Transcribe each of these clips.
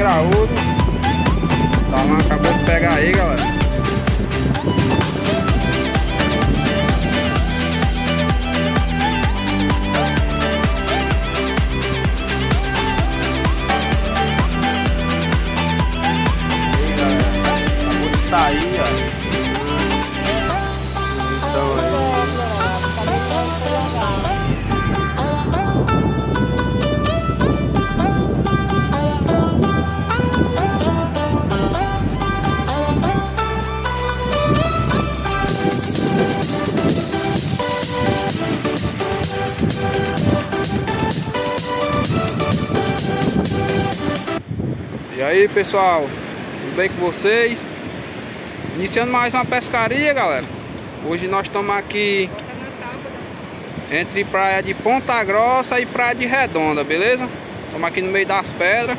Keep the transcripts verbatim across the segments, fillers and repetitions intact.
graúdo. Tá lá, acabou de pegar aí, galera. Aí, galera, acabou de sair, ó. E aí, pessoal, tudo bem com vocês? Iniciando mais uma pescaria, galera. Hoje nós estamos aqui entre praia de Ponta Grossa e praia de Redonda, beleza? Estamos aqui no meio das pedras.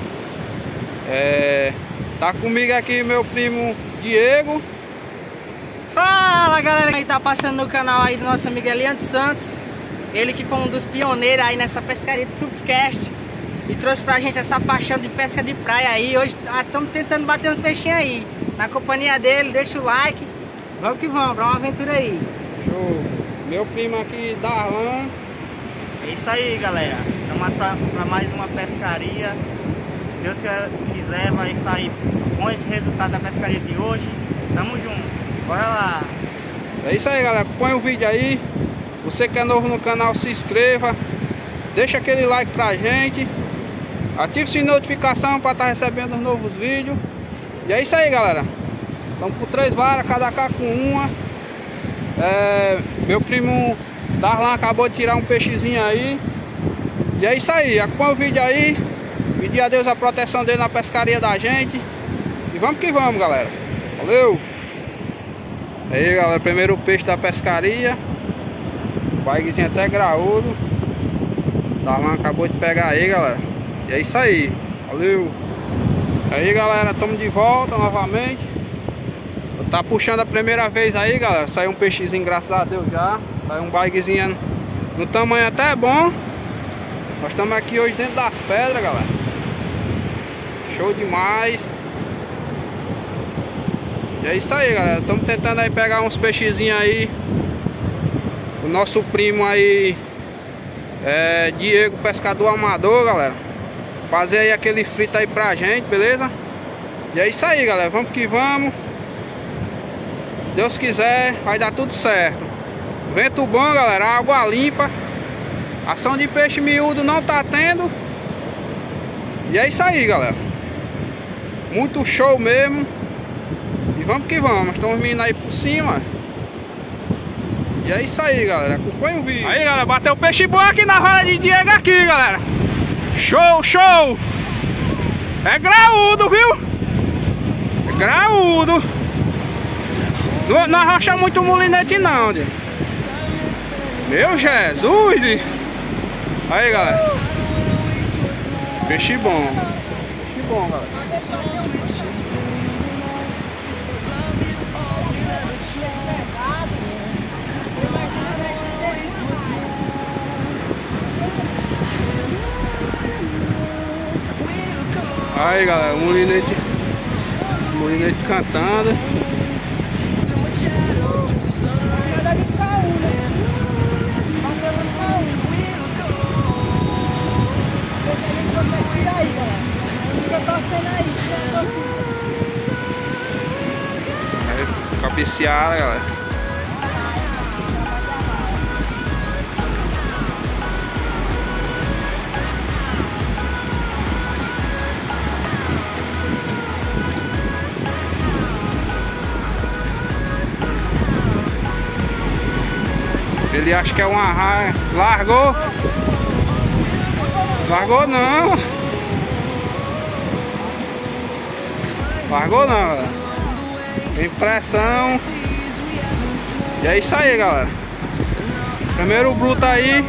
é... Tá comigo aqui meu primo Diego. Fala, galera que tá passando no canal aí do nosso amigo Eliandro Santos. Ele que foi um dos pioneiros aí nessa pescaria de Surfcast e trouxe pra gente essa paixão de pesca de praia aí. Hoje estamos tentando bater uns peixinhos aí. Na companhia dele, deixa o like. Vamos que vamos, pra uma aventura aí. Show! Meu primo aqui, Darlan. É isso aí, galera. Estamos pra, pra mais uma pescaria. Se Deus quiser, vai sair com esse resultado da pescaria de hoje. Tamo junto. Bora lá. É isso aí, galera. Põe o vídeo aí. Você que é novo no canal, se inscreva. Deixa aquele like pra gente. Ative o sininho de notificação para estar recebendo os novos vídeos. E é isso aí, galera. Estamos por três varas, cada cá com uma. É, meu primo Darlan acabou de tirar um peixezinho aí. E é isso aí. Acompanha o vídeo aí. Pedir a Deus a proteção dele na pescaria da gente. E vamos que vamos, galera. Valeu! Aí, galera, primeiro peixe da pescaria. Baiguezinho até graúdo. Darlan acabou de pegar aí, galera. E é isso aí, valeu. Aí, galera, estamos de volta novamente. Tá puxando a primeira vez aí, galera. Saiu um peixezinho, graças a Deus já. Saiu um baiguezinho no tamanho até bom. Nós estamos aqui hoje dentro das pedras, galera. Show demais. E é isso aí, galera. Estamos tentando aí pegar uns peixezinhos aí. O nosso primo aí é Diego, pescador amador, galera. Fazer aí aquele frito aí pra gente, beleza? E é isso aí, galera. Vamos que vamos. Deus quiser, vai dar tudo certo. Vento bom, galera. Água limpa. Ação de peixe miúdo não tá tendo. E é isso aí, galera. Muito show mesmo. E vamos que vamos. Estamos vindo aí por cima. E é isso aí, galera. Acompanha o vídeo. Aí, galera, bateu peixe bom aqui na vara de Diego aqui, galera. Show, show. É graúdo, viu? É graúdo. Não, não arrocha muito molinete não, Diego. Meu Jesus. Aí, galera. Peixe bom. Peixe bom, galera. Aí, galera, o molinete, o molinete cantando. Aí, cabeceada, galera. Ele acha que é uma raia. Largou? Largou não. Largou não, galera. Tem pressão. E é isso aí, galera. Primeiro bruto aí.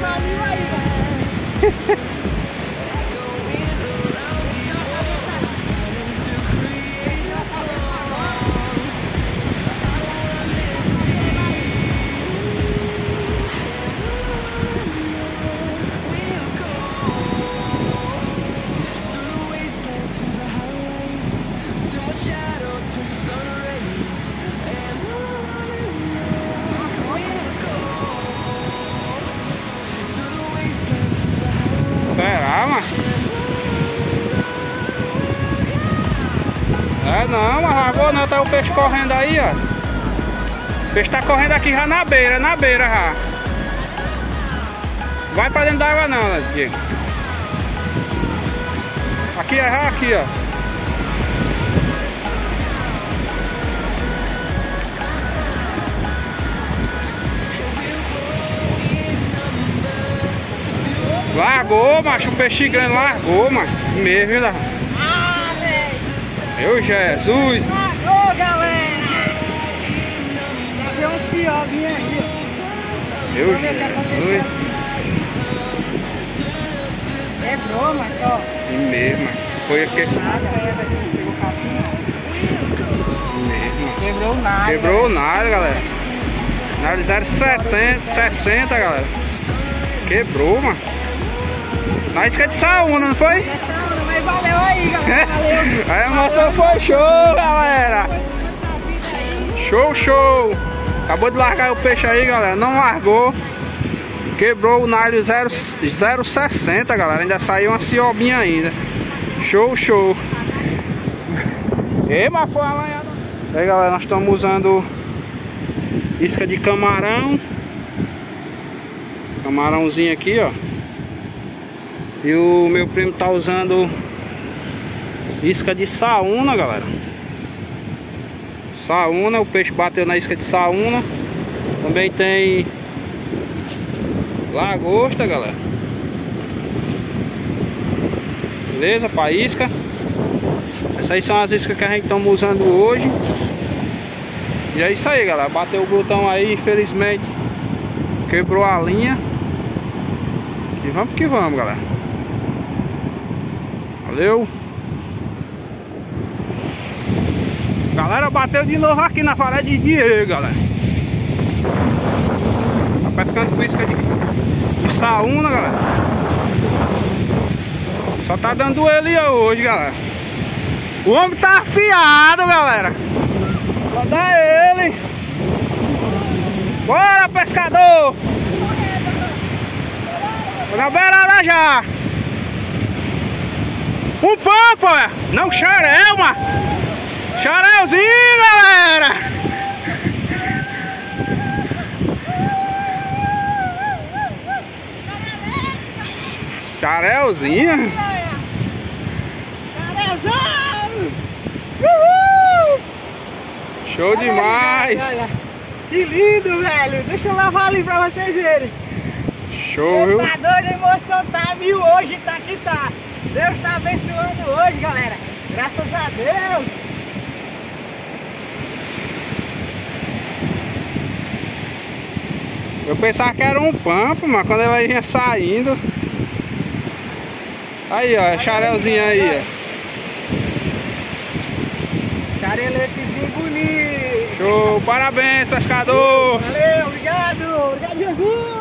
Tá, mano. É não, mas largou não, tá o peixe correndo aí, ó. O peixe tá correndo aqui já na beira, na beira já. Vai pra dentro d'água não, né, Diego? Aqui é já aqui, ó. Largou, macho, o peixe grande largou, macho. Mesmo, viu? Ah, velho! Meu Jesus! Largou, galera! Já veio um fiozinho aí. Meu Jesus! Quebrou, mas ó. Mesmo, foi aqui. Nada, pegou Mesmo. Quebrou nada. Quebrou nada, galera. Nada zero setenta, sessenta, galera. Quebrou, mano. Na isca de saúna, não foi? Mas valeu aí, galera. Valeu. Aí a moça foi show, galera. Show, show. Acabou de largar o peixe aí, galera. Não largou. Quebrou o nalho zero sessenta, galera. Ainda saiu uma ciobinha ainda. Show, show. Ei, mas foi alanhada. Aí, galera, nós estamos usando isca de camarão. Camarãozinho aqui, ó. E o meu primo tá usando isca de saúna, galera. Saúna, o peixe bateu na isca de saúna. Também tem lagosta, galera. Beleza, pra isca. Essas aí são as iscas que a gente estamos usando hoje. E é isso aí, galera. Bateu o botão aí, infelizmente quebrou a linha. E vamos que vamos, galera. Valeu. Galera, bateu de novo aqui na fará de Diego, galera. Tá pescando com isca de, de saúna, galera. Só tá dando ele hoje, galera. O homem tá afiado, galera. Só dá ele. Bora, pescador. Tô na beirada já. Um pampo, olha. Não, xarel, mano. Xarelzinho, galera. Xarelzinho. Xarelzão. Uhul. Show demais. Olha, olha. Que lindo, velho. Deixa eu lavar ali pra vocês verem. Show, viu? Tá doido, a emoção tá mil hoje, tá que tá. Deus tá abençoando hoje, galera. Graças a Deus. Eu pensava que era um pampo, mas quando ela vinha saindo. Aí, ó, xarelzinho aí, ó. Xareletezinho bonito. Show, parabéns, pescador. Valeu, obrigado. Obrigado, Jesus.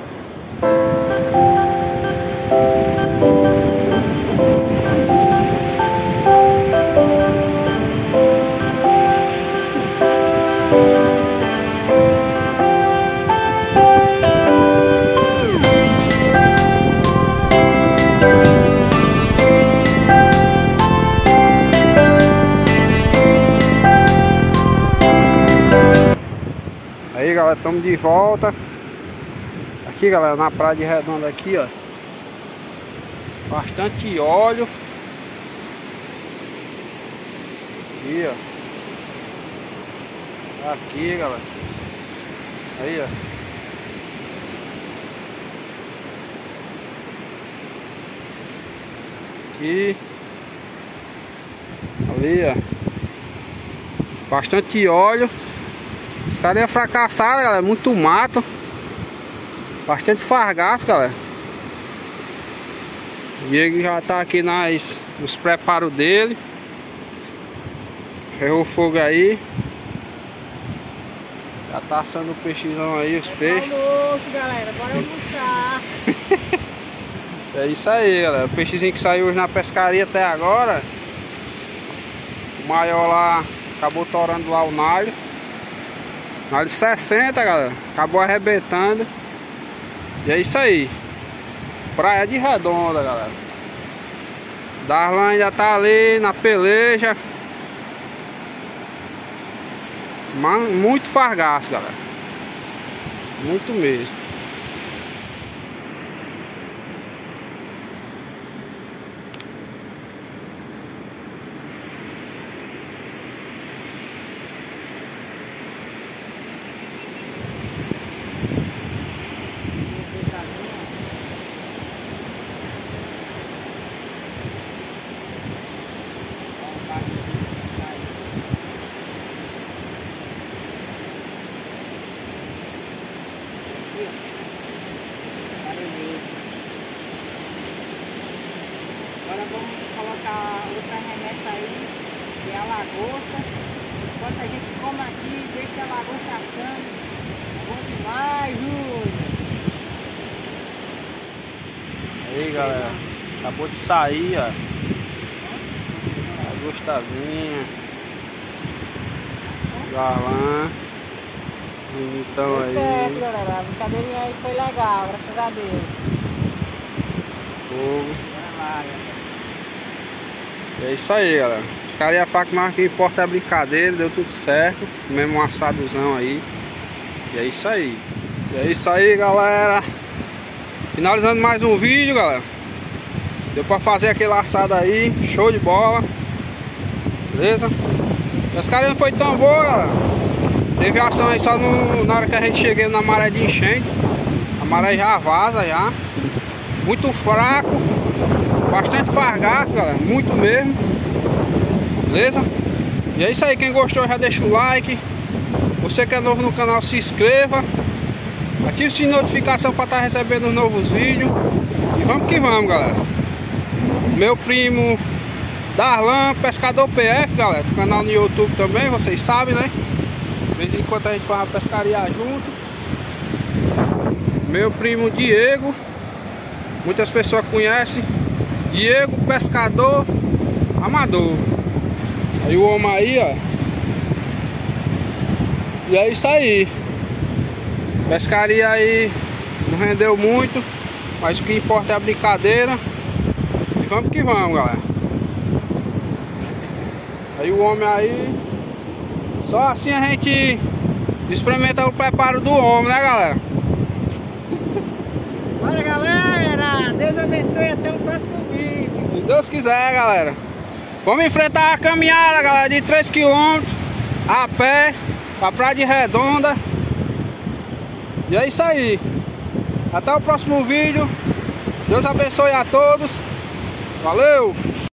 Aí, galera, estamos de volta. Aqui, galera, na praia de Redonda aqui, ó. Bastante óleo. Aqui, ó. Aqui, galera. Aí, ó. Aqui. Ali, ó. Bastante óleo. Os caras iam fracassar, galera. Muito mato. Bastante fargaço, galera. O Diego já tá aqui nas, nos preparos dele. Ferrou o fogo aí. Já tá assando o peixezão aí, os peixes. Almoço, galera. Bora almoçar. É isso aí, galera. O peixezinho que saiu hoje na pescaria até agora. O maior lá acabou torando lá o nalho. Nalho sessenta, galera. Acabou arrebentando. E é isso aí. Praia de Redonda, galera. Darlan ainda tá ali na peleja. Muito fargaço, galera. Muito mesmo. Agora vamos colocar outra remessa aí, que é a lagosta. Enquanto a gente come aqui, deixa a lagosta assando. Bom demais, Júlio! Aí, galera, acabou de sair, ó. Lagostazinha. Galã. Bonitão aí. Certo, galera. A brincadeirinha aí foi legal, graças a Deus. Fogo. É isso aí, galera. Ficaria a faca, mas que importa é a brincadeira. Deu tudo certo. Mesmo um assadozão aí. E é isso aí. E é isso aí, galera. Finalizando mais um vídeo, galera. Deu pra fazer aquele assado aí. Show de bola. Beleza? A pescaria não foi tão boa, galera. Teve ação aí só no, na hora que a gente cheguei na maré de enchente. A maré já vaza já. Muito fraco. Bastante fargaço, galera. Muito mesmo. Beleza? E é isso aí. Quem gostou já deixa o like. Você que é novo no canal, se inscreva. Ative o sininho de notificação para estar recebendo os novos vídeos. E vamos que vamos, galera. Meu primo Darlan, pescador P F, galera. Do canal no YouTube também, vocês sabem, né? De vez em quando a gente faz uma pescaria junto. Meu primo Diego. Muitas pessoas conhecem. Diego, pescador amador. Aí o homem aí, ó. E é isso aí. Pescaria aí não rendeu muito, mas o que importa é a brincadeira. E vamos que vamos, galera. Aí o homem aí. Só assim a gente experimenta o preparo do homem, né, galera? Olha, galera, Deus abençoe, até o próximo vídeo. Se Deus quiser, galera. Vamos enfrentar a caminhada, galera, de três quilômetros a pé pra Praia de Redonda. E é isso aí. Até o próximo vídeo. Deus abençoe a todos. Valeu!